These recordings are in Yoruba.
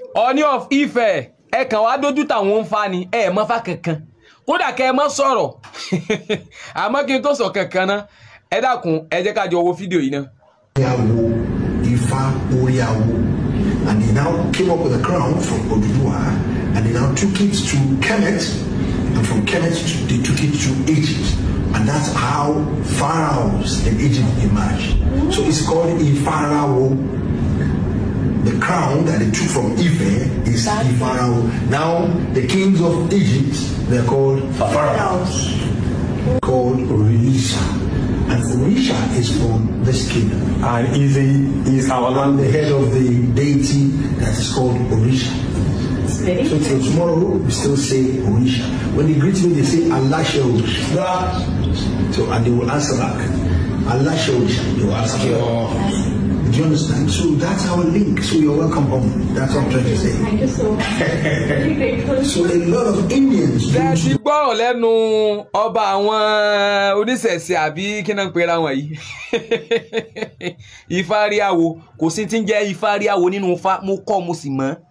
Ọọ̀ni of Ife ẹ kàn wá dójú táwọn ń fa ni ẹ mọ́ fá kankan kódà kẹ́ ẹ mọ́ sọ̀rọ̀ àmọ́ kí n tó sọ kankan náà ẹ dákun ẹ jẹ́ ká jọ wo fídíò yìí náà. Ifa Ri Awo, and they now came up with a crown from Oduduwa, and they now took it to Kemet, and from Kemet they took it to Egypt, and that's how pharaohs in Egypt emerged. So it's called Ifa Ri Awo. The crown that they took from Ife is Ifa Ri Awo. Now the kings of Egypt, they're called pharaohs, called Orisha. And Orisha is from this kingdom. And is our land the head of the deity that is called Orisha. So till tomorrow we still say Orisha. When they greet me, they say Allah Orisha. So and they will answer back. Allah Orisha. They will answer back. Do you understand? So that's our link. So you're welcome home. That's what I'm trying to say. Thank you so much. So a lot of Indians. Bẹ́ẹ̀ gbọ́ lẹ́nu ọba àwọn oníṣẹ̀ṣe àbí kí náà ń pera wọn yìí. Ifa Ri Awo kò sí tí ń jẹ́ Ifa Ri Awo nínú Ifá mo kọ́ mo sì mọ̀.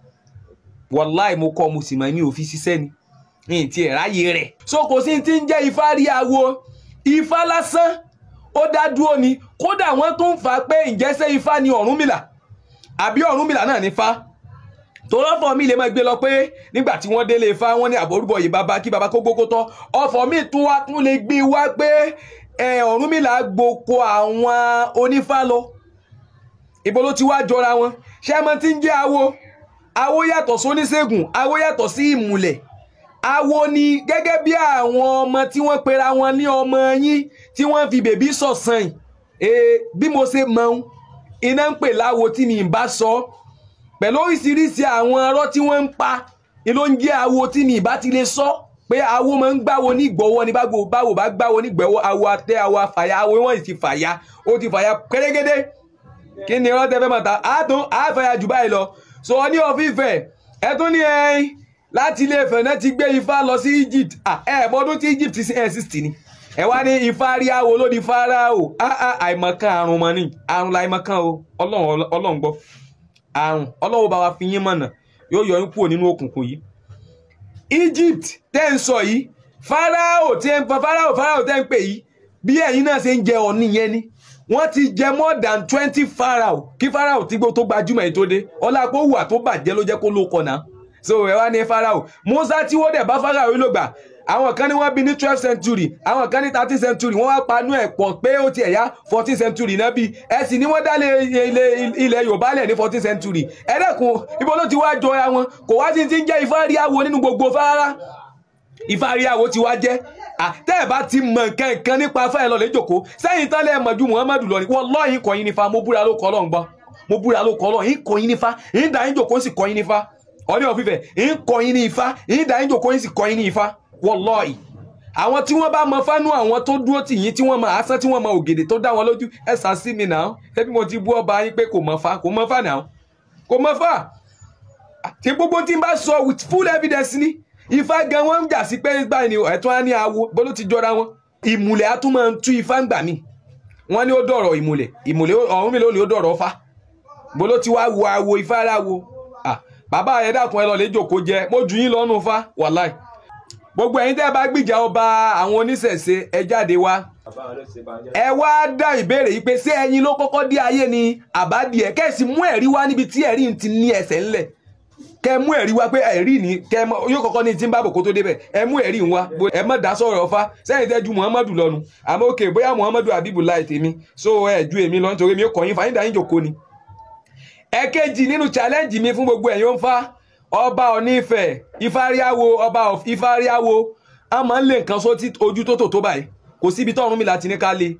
Wàláì mo kọ́ mo sì mọ̀ mi ò fi ṣiṣẹ́ ni. Ní ti ẹ̀ ráyè rẹ̀. So kò sí tí ń jẹ́ Ifa Ri Awo. Ifá lásán ó dá dúró ni kódà wọ́n tún fà pé ǹjẹ́ ṣé Ifá ni Ọ̀rúnmìlà àbí Ọ̀rúnmìlà náà ni Ifá tó lọ́fọ̀ mi lè máa gbé lọ pé nígbà tí wọ́n délé Ifá wọ́n ní àbórúbọ yìí bàbá kí bàbá kó gbókó tọ́ ọ̀fọ̀ mi tún lè gbé wá pé Ọ̀rúnmìlà gboko àwọn onífá lọ ibo ló ti wá jọra wọn ṣé mọ̀ tí ń jẹ́ awo yàtọ̀ sóníṣègùn awo yàtọ̀ sí ìmùlẹ̀ awo ni gẹ́gẹ́ bí àwọn ọmọ tí wọ́n pera wọn ní ọmọ yín tí wọ́n fi bèbí sọ̀sàn bí mo ṣe mọ̀ iná ń pè láwo tí mi bá sọ pẹ̀lú oríṣiríṣi àwọn ọ̀rọ̀ tí wọ́n ń pa ló ń jẹ́ awo tí mi bá ti lè sọ pé awo máa ń gbáwo ní ìgbọ̀wọ́ ní báwo bá gbáwo ní ìgbọ̀wọ́ awo àtẹ awo àfàyà awo wọ́n ti fàyà ó ti fàyà kérégédé kí ni ọ̀rọ̀ tẹ́fẹ́ mọ̀ta àfàyà jù báyìí lọ so Ọọ̀ni of Ife ẹ tún ní ẹyin láti ilé Ifẹ̀ náà ti gbé Ifá lọ sí Egypt bọ́dún tí Egypt exist ni ẹ wá ní Ifa Ri Awo ló di Fáráò àìmọ̀kan àrùn mọ̀ ní àrùn láìmọ̀kan o Ọlọ́run gbọ́ àrùn Ọlọ́run bá wa fi yín mọ̀nà yóò yọ yín kúrò nínú òkùnkùn yìí Egypt tẹ́ ń sọ yìí Fáráò tẹ́ ń pè yìí bí ẹ̀yin náà ṣe ń jẹ Ọọ̀ni yẹn ni wọ́n ti jẹ more than 20 Fáráò kí Fáráò tí gbó tó gbajúmọ̀ èyí tó dé ọlá pé ó wà tó bàjẹ́ ló jẹ́ kó ló kọ̀ náà so ẹ wá ní Fáráò Musa tí wọ́n dẹ̀ bá Fáráò ló gbà àwọn kan ní wọ́n bí ní 12th century àwọn kan ní 13th century wọ́n wá panú ẹ̀ pọ̀ pé ó ti ẹ̀yà 14th century náà bí ẹ sì ní wọ́n dálé ilẹ̀ Yorùbá lẹ̀ ní 14th century ẹ dẹ́kun ibo ló ti wá jọra wọn kò wá sí ti ń jẹ́ Ifa Ri Awo nínú gbogbo fárá Ifa Ri Awo ti wá jẹ́ tẹ́ ẹ̀ bá ti mọ̀ nǹkan nípa fẹ́ ẹ lọ lè jòkó sẹ́yìn tán lẹ́ mọ̀ ju Muhammadu lọ ní wallahi kọ́ yín nífa mo búra ló kọ́ Ọlọ́run gbọ́ mo búra ló kọ́ Ọlọ́run yín kọ́ yín nífa yín dá yín jòkó sì kọ́ yín nífa Ọọ̀ni of Ife yín kọ́ yín ní Ifá yín dá yín jòkó yín sì kọ́ yín ní Ifá wallahi àwọn tí wọ́n bá mọ fánú àwọn tó dúró tì yín tí wọ́n mọ asán tí wọ́n mọ ògèdè tó dá wọn lójú ẹ sá sí mi náà ẹbí mo ti bú ọba yín pé kò mọ fá náà kò mọ fá tí gbogbo tí n bá sọ with full evidence ni Ifá gan wọn ń jà sí pé gbà ní ẹ̀tún á ní awo bó ló ti jọra wọn ìmùlẹ̀ á tún máa ń tú Ifá ń gbà mí wọ́n ní ó dọ̀rọ̀ ìmùlẹ̀ Ọ̀rúnmìlà ó ní ó dọ̀rọ̀ Ifá bó ló ti wá wo awo Ifá Ri Awo bàbá ẹ dákun ẹ lọ lè jókòó jẹ mo jù yín lọ́nu Ifá wàláì gbogbo ẹ̀yin tẹ́ bá gbìjà ọba àwọn oníṣẹ̀ṣe ẹ jáde wá ẹ wá dá ìbéèrè yìí pé ṣé ẹ̀yin ló kọ́kọ́ dé ayé ni àbádìẹ kẹ́sì mú ẹ̀rí wá níbi tí ẹ̀rí ti ní ẹsẹ̀ ńlẹ̀ kẹ́ mú ẹ̀rí wá pé ẹ̀rí ni kẹ́ yóò kọ́kọ́ ní tí ń bá bò kó tó débẹ̀ ẹ mú ẹ̀rí wá ẹ má dá sọ̀rọ̀ Ọ̀fà sẹ́yìn tẹ́ ju Muhammadu lọ́nu àmọ́ òkè bóyá Muhammadu Abibullah tèmi so ẹ ju èmi lọ nítorí mi ó kọ́ yín fàyín dá yín jòkó ni. ẹ̀kejì nínú challenge mi fún gbogbo ẹ̀yin Ọ̀fà ọba Ọọ̀ni Ifẹ̀ Ifa Ri Awo ọba of Ifa Ri Awo a máa ń lè nǹkan sótí ojú tó báyìí kò síbi tó Ọ̀rúnmìlà ti ní ká lé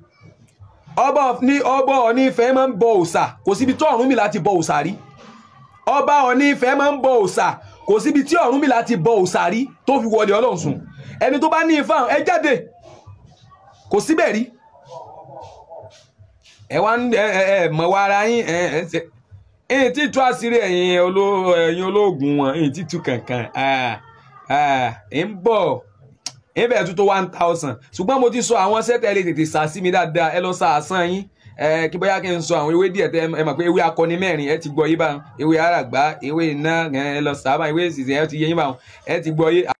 ọba Ọọ̀ni Ifẹ̀ máa ń bọ òòṣà kò síbi tó Ọ̀rúnmìlà ti bọ òòṣà rí ọba Ọọ̀ni Ifẹ̀ máa ń bọ òòṣà kò síbi tí Ọ̀rúnmìlà ti bọ òòṣà rí tó fi wọlé Ọlọ́run sùn ẹni tó bá ní Ifá ẹ jáde kò síbẹ̀ rí ẹ wá mọ̀ wá ara yín èyí tí tú àṣírí ẹ̀yin olóògùn wọn èyí tí tú kankan ń bọ̀ ń bẹ̀rẹ̀ tó 1000 ṣùgbọ́n mo ti sọ àwọn sẹ́tẹ̀lẹ̀ tètè sá sí mi dáadáa ẹ lọ sá àsán yín kí bóyá kí n sọ àwọn ewé díẹ̀ tẹ́ ẹ mọ̀ pé ewé akọni mẹ́rin ẹ ti gbọ́ yé báwọn ewé àràgbá ewé iná ẹ lọ sábà ewé ìsìsì ẹ ti yé yín báwọn ẹ ti gbọ́ yé.